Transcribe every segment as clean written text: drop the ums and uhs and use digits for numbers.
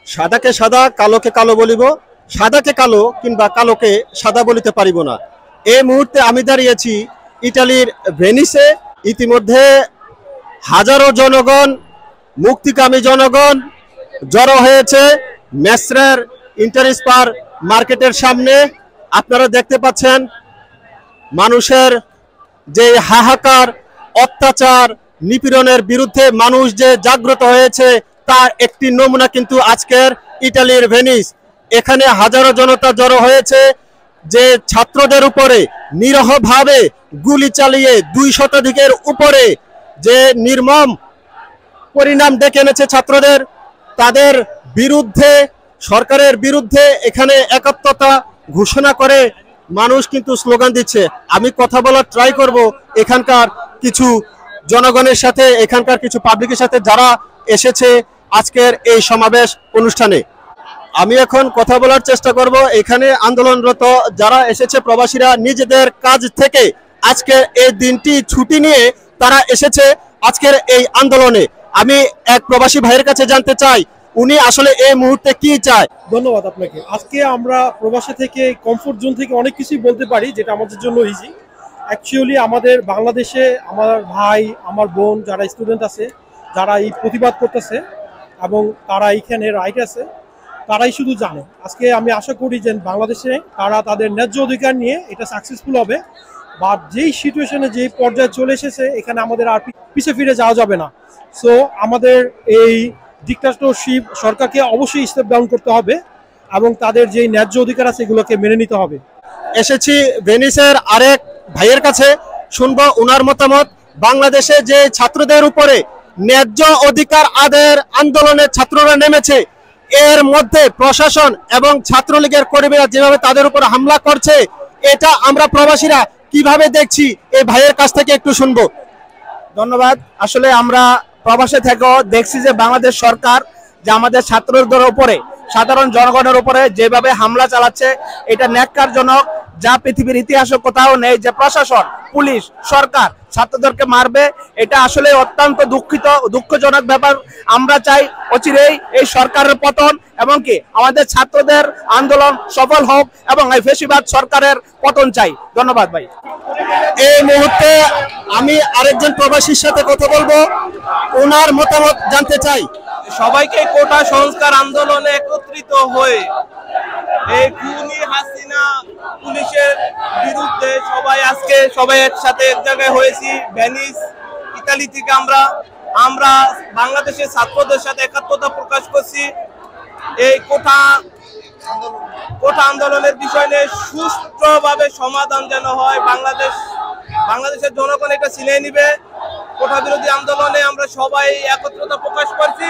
সাদাকে সাদা কালোকে কালো বলিব, সাদাকে কালো কিংবা কালোকে সাদা বলিতে পারিব না। এই মুহূর্তে আমি দাঁড়িয়েছি ইটালির ভেনিসে। ইতিমধ্যে হাজারো জনগণ, মুক্তিকামী জনগণ জড়ো হয়েছে মেসরার ইন্টারস্পার মার্কেটের সামনে। আপনারা দেখতে পাচ্ছেন মানুষের যে হাহাকার, অত্যাচার, নিপীড়নের বিরুদ্ধে মানুষ যে জাগ্রত হয়েছে তার একটি নমুনা কিন্তু আজকের ইটালির ভেনিস। এখানে হাজারো জনতা জড়ো হয়েছে যে ছাত্রদের উপরে নিরহভাবে গুলি চালিয়ে 2 শতাধিকের উপরে যে নির্মম পরিণাম ডেকে এনেছে ছাত্রদের, তাদের বিরুদ্ধে, সরকারের বিরুদ্ধে এখানে একাত্মতা ঘোষণা করে মানুষ কিন্তু স্লোগান দিচ্ছে। আমি কথা বলার ট্রাই করব এখানকার কিছু জনগণের সাথে, এখানকার কিছু পাবলিকের সাথে যারা এসেছে আজকের এই সমাবেশ অনুষ্ঠানে। আমি এখন কথা বলার চেষ্টা করব এখানে আন্দোলনরত যারা এসেছে প্রবাসীরা নিজেদের কাজ থেকে আজকের এই দিনটি ছুটি নিয়ে তারা এসেছে আজকের এই আন্দোলনে। আমি এক প্রবাসী ভাইয়ের কাছে জানতে চাই উনি আসলে এই মুহূর্তে কি চায়। ধন্যবাদ আপনাকে। আজকে আমরা প্রবাসী থেকে, কমফোর্ট জোন থেকে অনেক কিছুই বলতে পারি যেটা আমাদের জন্য ইজি। অ্যাকচুয়ালি আমাদের বাংলাদেশে আমার ভাই, আমার বোন যারা স্টুডেন্ট আছে, যারা এই প্রতিবাদ করতেছে এবং তারা এইখানে রাইট আছে, তারাই শুধু জানে। আজকে আমি আশা করি যে বাংলাদেশে তারা তাদের ন্যায্য অধিকার নিয়ে এটা সাকসেসফুল হবে, বা যেই সিচুয়েশনে যেই পর্যায়ে চলে এসেছে এখানে আমাদের আর পিছে ফিরে যাওয়া যাবে না। সো আমাদের এই ডিক্টাটরশিপ সরকারকে অবশ্যই স্টেপ ডাউন করতে হবে এবং তাদের যে ন্যায্য অধিকার আছে এগুলোকে মেনে নিতে হবে। এসেছি ভেনিসের আরেক ভাইয়ের কাছে, শুনবো ওনার মতামত। বাংলাদেশে যে ছাত্রদের উপরে ন্যায্য অধিকার আদায়ের আন্দোলনে ছাত্ররা নেমেছে, এর মধ্যে প্রশাসন এবং ছাত্রলীগের কর্মীরা যেভাবে তাদের উপর হামলা করছে, এটা আমরা প্রবাসীরা কিভাবে দেখছি এই ভাইয়ের কাছ থেকে একটু শুনবো। ধন্যবাদ। আসলে আমরা প্রবাসে থেকেও দেখছি যে বাংলাদেশ সরকার যে আমাদের ছাত্রদের উপরে, সাধারণ জনগণের উপরে যেভাবে হামলা চালাচ্ছে, এটা ন্যাক্কারজনক, যা পৃথিবীর ইতিহাসে কোথাও নেই যে প্রশাসন, পুলিশ, সরকার ছাত্রদেরকে মারবে। এটা আসলে অত্যন্ত দুঃখজনক ব্যাপার। আমরা চাই অচিরেই এই সরকারের পতন এবং কি আমাদের ছাত্রদের আন্দোলন সফল হোক এবং এই ফ্যাসিবাদ সরকারের পতন চাই। ধন্যবাদ ভাই। এই মুহূর্তে আমি আরেকজন প্রবাসীর সাথে কথা বলবো, ওনার মতামত জানতে চাই। সবাইকে কোটা সংস্কার আন্দোলনে একত্রিত হয়ে এই খুনি হাসিনা পুলিশের বিরুদ্ধে সবাই একসাথে এক জায়গায় হয়েছি ভেনিস, ইতালি থেকে। আমরা বাংলাদেশের ছাত্রদের সাথে একাত্মতা প্রকাশ করছি। এই কোটা আন্দোলনের বিষয় নিয়ে সুষ্ঠুভাবে সমাধান যেন হয়, বাংলাদেশের জনগণ এটা ছিনিয়ে নিবে। কোটা বিরোধী আন্দোলনে আমরা সবাই একত্রতা প্রকাশ করছি।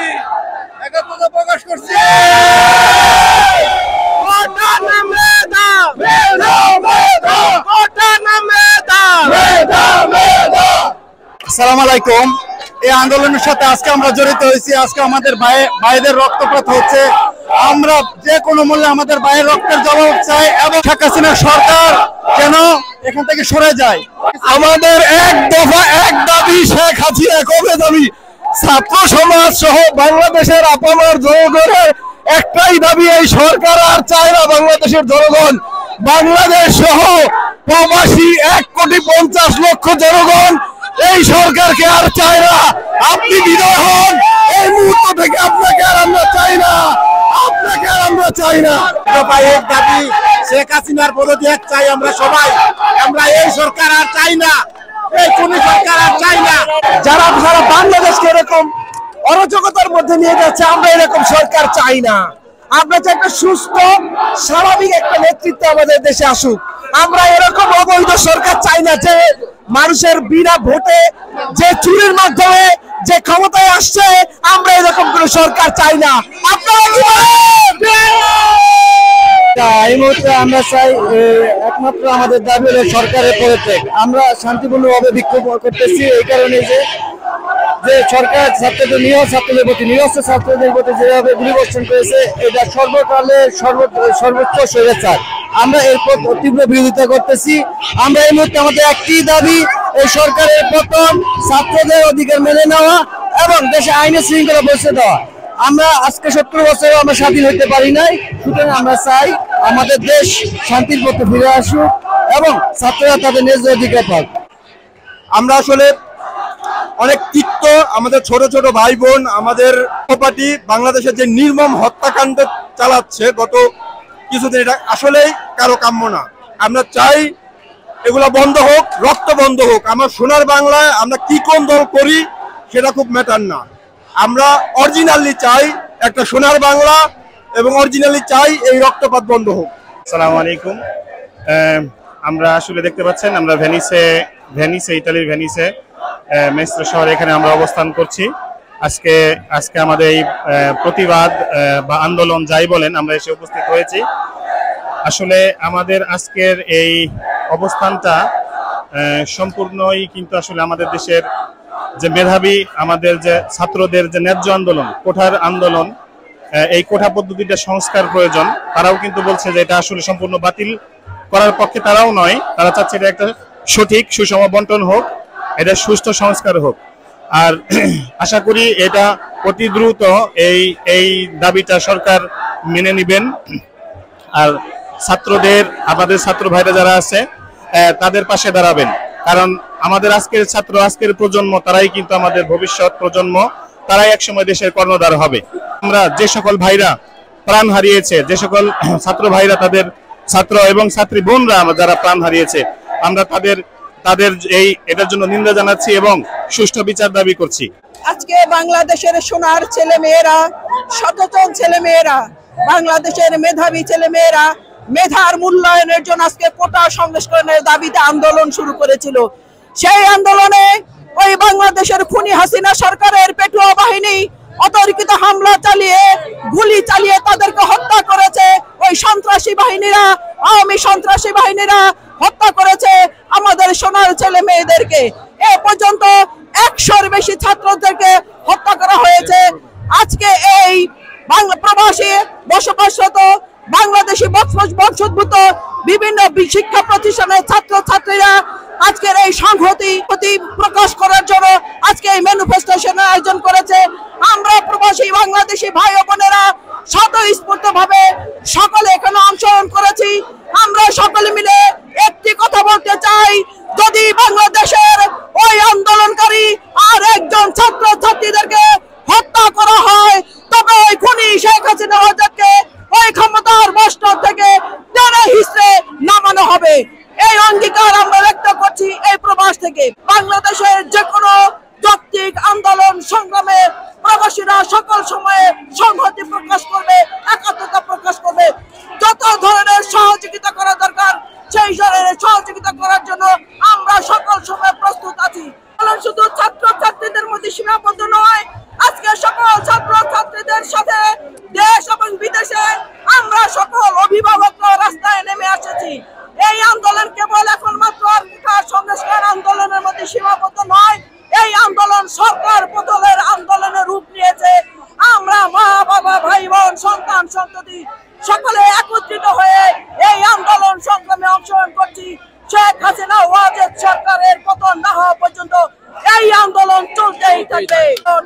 আসসালামু আলাইকুম। এই আন্দোলনের সাথে আজকে আমরা জড়িত হয়েছি। আজকে আমাদের ভাইদের রক্তপাত হচ্ছে। আমরা যে কোনো মূল্যে আমাদের ভাইয়ের রক্তের জবাব চাই এবং শেখ হাসিনার সরকার যেন এখান থেকে সরে যায়। আমাদের এক দফা এক দাবি, শেখ হাসিনা কবে দাবি। ছাত্র সমাজ সহ বাংলাদেশের আপামর জনগণের একটাই দাবি, এই সরকার আর চায় না বাংলাদেশের জনগণ। বাংলাদেশ সহ প্রবাসী 1,50,00,000 জনগণ এই সরকারকে আর চায় না। আপনি বিদায় হন এই মুহূর্ত থেকে। আপনাকে আর আমরা চাই না, আপনাকে আর আমরা চাই না। এক দাবি, শেখ হাসিনার পদত্যাগ চাই আমরা সবাই। আমরা এই সরকার আর চাই না, এই কোন সরকার আর চাই না। যারা সারা বাংলাদেশকে এরকম অরাজকতার মধ্যে নিয়ে যাচ্ছে, আমরা এরকম সরকার চাই না। আমরা চাই একটা সুস্থ স্বাভাবিক একটা নেতৃত্ব আমাদের দেশে আসুক। আমরা এরকম অবৈধ সরকার চাই না যে মানুষের বিনা ভোটে, যে চুরির মাধ্যমে যে ক্ষমতায় আসছে। আমরা এরকম কোন সরকার চাই না। আপনারা কি বলেন? এই মুহূর্তে আমরা চাই একমাত্র আমাদের দাবি হলো সরকারের পদত্যাগ। আমরা শান্তিপূর্ণভাবে বিক্ষোভ করতেছি এই কারণে যে সরকার ছাত্রদের নিরস্ত্র ছাত্রদের প্রতি যেভাবে গুলিবর্ষণ করেছে, এটা সর্বকালে সর্বোচ্চ স্বৈরাচার। আমরা এরপর তীব্র বিরোধিতা করতেছি। আমরা এই মুহূর্তে আমাদের একটি দাবি, এই সরকারের পতন, ছাত্রদের অধিকার মেনে নেওয়া এবং দেশে আইনের শৃঙ্খলা বসে দেওয়া। আমরা আজকে 70 বছরে আমরা স্বাধীন হতে পারি নাই, সুতরাং আমরা চাই আমাদের দেশ শান্তির পথে ফিরে আসুক এবং ছাত্ররা তাদের ন্যায্য অধিকার পাক। আমরা আসলে অনেক তিক্ত, আমাদের ছোট ছোট ভাই বোন, আমাদের পার্টি বাংলাদেশের যে নির্মম হত্যাকাণ্ড চালাচ্ছে গত কিছুদিন, এটা আসলেই কারো কাম্য না। আমরা চাই এগুলো বন্ধ হোক, রক্ত বন্ধ হোক। আমার সোনার বাংলায় আমরা কি কোন দল করি সেটা খুব ম্যাটার না, আমরা অরিজিনালি চাই একটা সোনার বাংলা এবং অরিজিনালি চাই এই রক্তপাত বন্ধ হোক। আসসালামু আলাইকুম। আমরা আসলে দেখতে পাচ্ছেন আমরা ভেনিসে ইতালির ভেনিসে মেস্ত্র শহরে এখানে আমরা অবস্থান করছি। আজকে আমাদের এই প্রতিবাদ বা আন্দোলন যাই বলেন, আমরা এসে উপস্থিত হয়েছি। আসলে আমাদের আজকের এই অবস্থানটা সম্পূর্ণই কিন্তু আসলে আমাদের দেশের যে মেধাবী, আমাদের যে ছাত্রদের যে ন্যায্য আন্দোলন, কোঠার আন্দোলন, এই কোঠা পদ্ধতিটা সংস্কার প্রয়োজন। তারাও কিন্তু বলছে যে এটা আসলে সম্পূর্ণ বাতিল করার পক্ষে তারাও নয়, তারা চাচ্ছে এটা একটা সঠিক সুষম বন্টন হোক, এটা সুষ্ঠু সংস্কার হোক। আর আশা করি এটা অতি দ্রুত এই দাবিটা সরকার মেনে নেবেন। আর ছাত্রদের, আমাদের ছাত্র ভাইরা যারা আছে তাদের পাশে দাঁড়াবেন, কারণ আমাদের আজকের ছাত্র, আজকের প্রজন্ম, তারাই কিন্তু আমাদের ভবিষ্যৎ প্রজন্ম, তারাই একসময় দেশের কর্ণধার হবে। আমরা যে সকল ভাইরা প্রাণ হারিয়েছে, যে সকল ছাত্র ভাইরা তাদের ছাত্র এবং ছাত্রী বোনরা যারা প্রাণ হারিয়েছে, আমরা তাদের এটার জন্য নিন্দা জানাচ্ছি এবং সুষ্ঠু বিচার দাবি করছি। আজকে বাংলাদেশের সোনার ছেলে মেয়েরা, সচেতন ছেলে মেয়েরা, বাংলাদেশের মেধাবী ছেলে মেয়েরা মেধার মূল্যায়নের জন্য আজকে কোটা সংস্করণের দাবিতে আন্দোলন শুরু করেছিল। সেই আন্দোলনে ওই বাংলাদেশের খুনি হাসিনা সরকারের পেটুয়া বাহিনী অতর্কিত হামলা চালিয়ে, গুলি চালিয়ে তাদেরকে হত্যা করেছে। ওই সন্ত্রাসী বাহিনীরা, আওয়ামী সন্ত্রাসী বাহিনীরা হত্যা করেছে আমাদের সোনার ছেলে মেয়েদেরকে। এ পর্যন্ত 100-র বেশি ছাত্রদেরকে হত্যা করা হয়েছে। আজকে এই বাংলা প্রবাসী বসবাসরত বাংলাদেশি বংশোদ্ভূত বিভিন্ন শিক্ষা প্রতিষ্ঠানের ছাত্র ছাত্রীরা আজকের এই সংহতি প্রকাশ করার জন্য আজকে এই ম্যানিফেস্টেশনের আয়োজন করেছে। আমরা প্রবাসী বাংলাদেশি ভাই ও বোনেরা স্বতঃস্ফূর্তভাবে সকলে এখানে অংশগ্রহণ করেছি। আমরা সকলে মিলে একটি কথা বলতে চাই, যদি বাংলাদেশের ওই আন্দোলনকারী আর একজন ছাত্র ছাত্রীদেরকে হত্যা করা হয়, তবে ওই খুনি শেখ হাসিনা ওদেরকে ওই ক্ষমতার মস্তক থেকে টেনে হিঁচড়ে নামানো হবে। এই অঙ্গীকার আমরা ব্যক্ত করছি এই প্রবাস থেকে। বাংলাদেশের যে কোনো যৌক্তিক আন্দোলন সংগ্রামে প্রবাসীরা সকল সময়ে সংহতি প্রকাশ করবে, একাত্মতা প্রকাশ করবে। যত ধরনের সহযোগিতা করা দরকার সেই ধরনের সহযোগিতা করার জন্য আমরা সকল সময় প্রস্তুত আছি। শুধু ছাত্র ছাত্রীদের মধ্যে সীমাবদ্ধ নয়, আজকে সকল ছাত্র ছাত্রীদের সাথে দেশ এবং বিদেশে আমরা সকল অভিভাবকরা রাস্তায় নেমে এসেছি। এই আন্দোলন কেবল এখন মাত্র সংস্কার আন্দোলনের মধ্যে সীমাবদ্ধ নয়, এই আন্দোলন সরকার বদলের আন্দোলনের রূপ নিয়েছে। আমরা মা বাবা ভাই বোন সন্তান সন্ততি সকলে একত্রিত হয়ে এই আন্দোলন সংগ্রামে অংশগ্রহণ করছি। শেখ হাসিনা ওয়াজেদ সরকারের পতন না হওয়া পর্যন্ত এই আন্দোলন চলতেই থাকবে।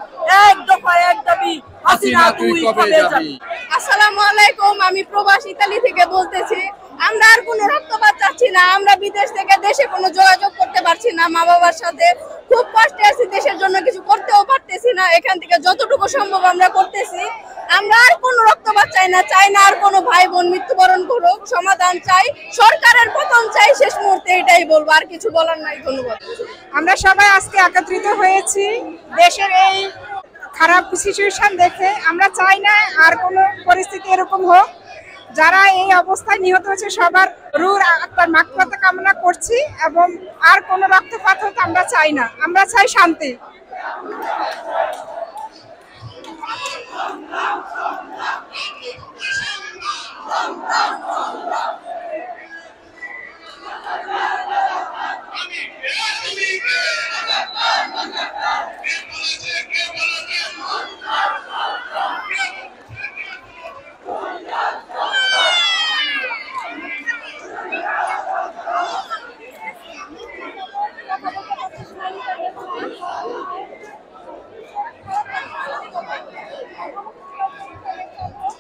এক দফা এক দাবি, হাসিনা তুই কবে যাবি। আসসালামু আলাইকুম, আমি প্রবাসী ইতালি থেকে বলতেছি। আমরা আর কোনো রক্তপাত চাচ্ছি না। আমরা বিদেশ থেকে দেশে কোনো যোগাযোগ করতে পারছি না, মা বাবার সাথে খুব কষ্টে আছি, দেশের জন্য কিছু করতেও পারতেছি না। এখান থেকে যতটুকু সম্ভব আমরা করতেছি। আমরা আর কোনো রক্তপাত চাই না আর কোনো ভাই বোন মৃত্যুবরণ করুক। সমাধান চাই, সরকারের পতন চাই, শেষ মুহূর্তে এটাই বলবো, আর কিছু বলার নাই। ধন্যবাদ। আমরা সবাই আজকে একত্রিত হয়েছি দেশের এই খারাপ সিচুয়েশন দেখে। আমরা চাই না আর কোনো পরিস্থিতি এরকম হোক। যারা এই অবস্থায় নিহত হয়েছে সবার রুর আত্মার মাগফিরাত কামনা করছি এবং আর কোনো রক্তপাত হোক আমরা চাই না। আমরা চাই শান্তি।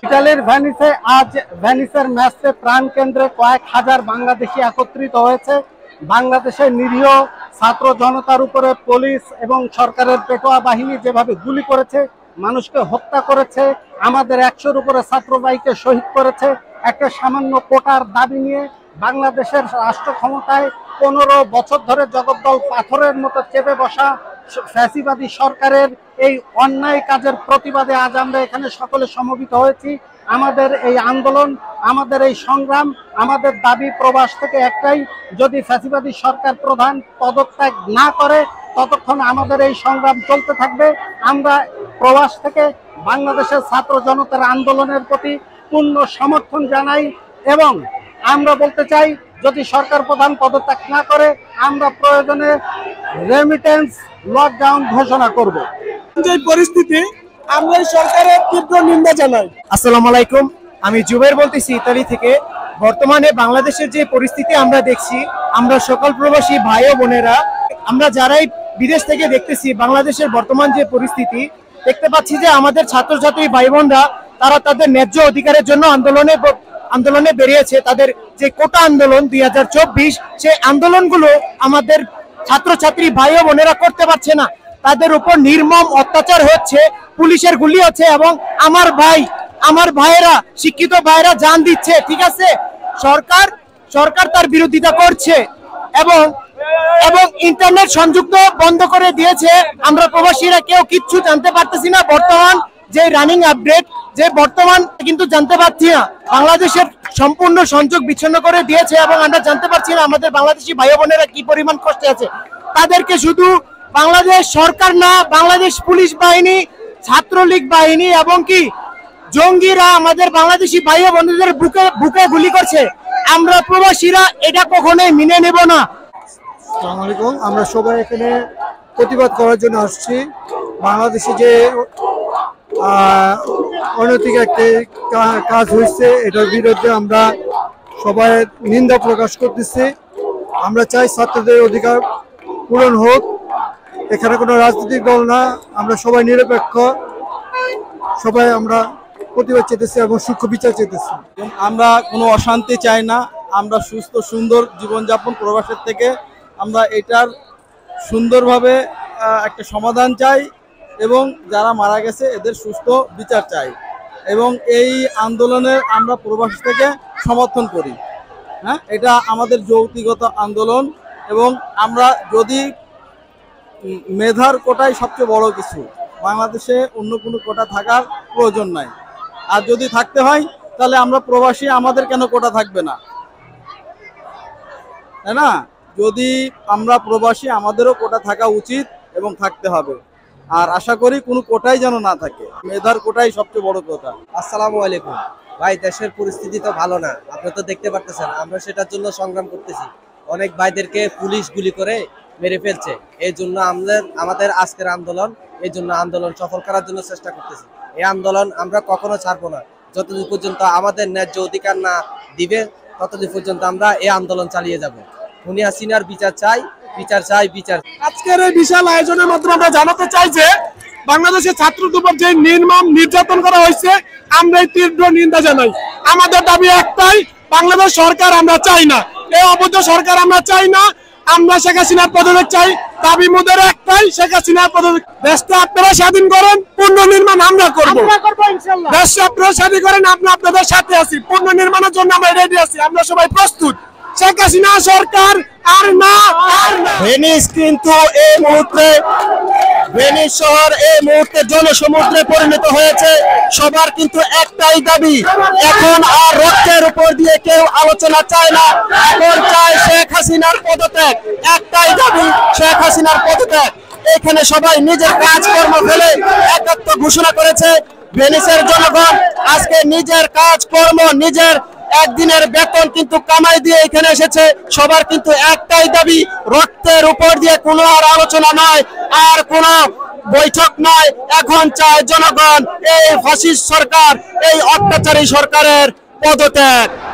ইতালির ভেনিসে আজ ভেনিসের ম্যাচে প্রাণ কেন্দ্রে কয়েক হাজার বাংলাদেশি একত্রিত হয়েছে। বাংলাদেশের নিরীহ ছাত্র জনতার উপরে পুলিশ এবং সরকারের পেটোয়া বাহিনী যেভাবে গুলি করেছে, মানুষকে হত্যা করেছে, আমাদের 100-র উপরে ছাত্র ভাইকে শহীদ করেছে, একটা সামান্য কোটার দাবি নিয়ে বাংলাদেশের রাষ্ট্র ক্ষমতায় 15 বছর ধরে জগদ্দল পাথরের মতো চেপে বসা ফ্যাসিবাদী সরকারের এই অন্যায় কাজের প্রতিবাদে আজ আমরা এখানে সকলে সমবেত হয়েছি। আমাদের এই আন্দোলন, আমাদের এই সংগ্রাম, আমাদের দাবি প্রবাস থেকে একটাই, যদি ফ্যাসিবাদী সরকার প্রধান পদত্যাগ না করে ততক্ষণ আমাদের এই সংগ্রাম চলতে থাকবে। আমরা প্রবাস থেকে বাংলাদেশের ছাত্র জনতার আন্দোলনের প্রতি পূর্ণ সমর্থন জানাই এবং আমরা বলতে চাই, যদি সরকার প্রধান পদত্যাগ না করে আমরা প্রয়োজনে রেমিটেন্স লকডাউন ঘোষণা করব। যে পরিস্থিতি, আমরা সরকারের তীব্র নিন্দা জানাই। আসসালামু আলাইকুম, আমি জুবের বলতেছি ইতালি থেকে। বর্তমানে বাংলাদেশের যে পরিস্থিতি আমরা দেখছি, আমরা সকল প্রবাসী ভাই ও বোনেরা, আমরা যারাই বিদেশ থেকে দেখতেছি বাংলাদেশের বর্তমান যে পরিস্থিতি, দেখতে পাচ্ছি যে আমাদের ছাত্রছাত্রী ভাই বোনরা তারা তাদের ন্যায্য অধিকারের জন্য আন্দোলনে বেরিয়েছে। তাদের যে কোটা আন্দোলন 2024, সেই আন্দোলনগুলো আমাদের ছাত্রছাত্রী ভাই ও বোনেরা করতে পারছে না। তাদের উপর নির্মম অত্যাচার হচ্ছে, পুলিশের গুলি হচ্ছে এবং আমার ভাইয়েরা, শিক্ষিত ভাইয়েরা জান দিচ্ছে। ঠিক আছে, সরকার তার বিরোধিতা করছে এবং ইন্টারনেট সংযুক্ত বন্ধ করে দিয়েছে। আমরা প্রবাসীরা কেউ কিচ্ছু জানতে পারতেছি না। বর্তমান যে রানিং আপডেট, যে বর্তমান কিন্তু জানতে পারছি না। বাংলাদেশের সম্পূর্ণ সংযোগ বিচ্ছিন্ন করে দিয়েছে এবং আমরা জানতে পারছি না আমাদের বাংলাদেশি ভাই বোনেরা কি পরিমাণ কষ্টে আছে। তাদেরকে শুধু বাংলাদেশ সরকার না, বাংলাদেশ পুলিশ বাহিনী, ছাত্রলীগ বাহিনী এবং কি জঙ্গিরা আমাদের বাংলাদেশি ভাই বোনদের বুকে গুলি করছে। আমরা প্রবাসীরা এটা কখনোই মেনে নেব না। আসসালামু আলাইকুম, আমরা সবাই এখানে প্রতিবাদ করার জন্য আসছি। বাংলাদেশে যে অনৈতিক একটি কাজ হয়েছে, এটার বিরুদ্ধে আমরা সবাই নিন্দা প্রকাশ করতেছি। আমরা চাই ছাত্রদের অধিকার পূরণ হোক। এখানে কোনো রাজনৈতিক দল না, আমরা সবাই নিরপেক্ষ, সবাই আমরা প্রতিবাদ চেয়েছি এবং সূক্ষ্ম বিচার চেয়েছি। আমরা কোনো অশান্তি চাই না, আমরা সুস্থ সুন্দর জীবনযাপন প্রবাসের থেকে আমরা এটার সুন্দরভাবে একটা সমাধান চাই এবং যারা মারা গেছে এদের সুস্থ বিচার চাই এবং এই আন্দোলনের আমরা প্রবাস থেকে সমর্থন করি। হ্যাঁ, এটা আমাদের যৌক্তিগত আন্দোলন এবং আমরা যদি মেধার কোটাই সবচেয়ে বড় কিছু, বাংলাদেশে অন্য কোনো কোটা থাকার প্রয়োজন নাই। আর যদি থাকতে হয় তাহলে আমরা প্রবাসী, আমাদের কেন কোটা থাকবে না, তাই না? যদি আমরা প্রবাসী, আমাদেরও কোটা থাকা উচিত এবং থাকতে হবে। আর আশা করি কোনো কোটাই যেন না থাকে, মেধার কোটাই সবচেয়ে বড় কথা। আসসালামু আলাইকুম ভাই, দেশের পরিস্থিতি তো ভালো না, আপনি তো দেখতে পারতেছেন। আমরা সেটার জন্য সংগ্রাম করতেছি। অনেক ভাইদেরকে পুলিশ গুলি করে মেরে ফেলছে। এই জন্য আমাদের আজকের আন্দোলন, এই জন্য আন্দোলন সফল করার জন্য চেষ্টা করতেছি। এই আন্দোলন আমরা কখনো ছাড়বো না, যতদিন পর্যন্ত আমাদের ন্যায্য অধিকার না দিবে ততদিন পর্যন্ত আমরা এই আন্দোলন চালিয়ে যাব। খুনি হাসিনার বিচার চাই, বিচার চাই, বিচার। আজকের এই বিশাল আয়োজনের মাধ্যমে আমরা জানাতে চাই যে বাংলাদেশের ছাত্রদের উপর যে নির্মম নির্যাতন করা হয়েছে, আমরা এই তীব্র নিন্দা জানাই। আমাদের দাবি একটাই, বাংলাদেশ সরকার আমরা চাই না, এই অবৈধ সরকার আমরা চাই না। আমরা শেখ হাসিনার পদত্যাগ চাই। দাবি মোদের একটাই, শেখ হাসিনার পদত্যাগ। দেশটা আপনারা স্বাধীন করেন, পুনর্নির্মাণ আমরা করবো। দেশটা আপনারা স্বাধীন করেন, আমরা আপনাদের সাথে আছি। পুনর্নির্মাণের জন্য আমরা রেডি আছি, আমরা সবাই প্রস্তুত। শেখ হাসিনা সরকার আর না, আর না। ভেনিস কিন্তু এই মুহূর্তে, ভেনিস শহর এই মুহূর্তে জনসমুদ্রে পরিণত হয়েছে। সবার কিন্তু একটাই দাবি, এখন আর রক্তের উপর দিয়ে কেউ আলোচনা চায় না, এখন চায় শেখ হাসিনার পদত্যাগ। একটাই দাবি, শেখ হাসিনার পদত্যাগ। এখানে সবাই নিজের কাজকর্ম ফেলে একাত্ম ঘোষণা করেছে। ভেনিসের জনগণ আজকে নিজের কাজকর্ম, নিজের একদিনের বেতন কিন্তু কামাই দিয়ে এখানে এসেছে। সবার কিন্তু একটাই দাবি, রক্তের উপর দিয়ে কোনো আর আলোচনা নয়, আর কোনো বৈঠক নয়। এখন চায় জনগণ এই ফ্যাসিস্ট সরকার, এই অত্যাচারী সরকারের পদত্যাগ।